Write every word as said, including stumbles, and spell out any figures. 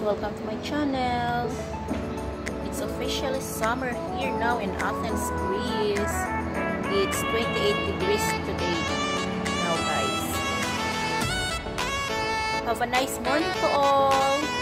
welcome to my channel. It's officially summer here now in Athens, Greece. It's twenty-eight degrees today now, guys. Have a nice morning to all.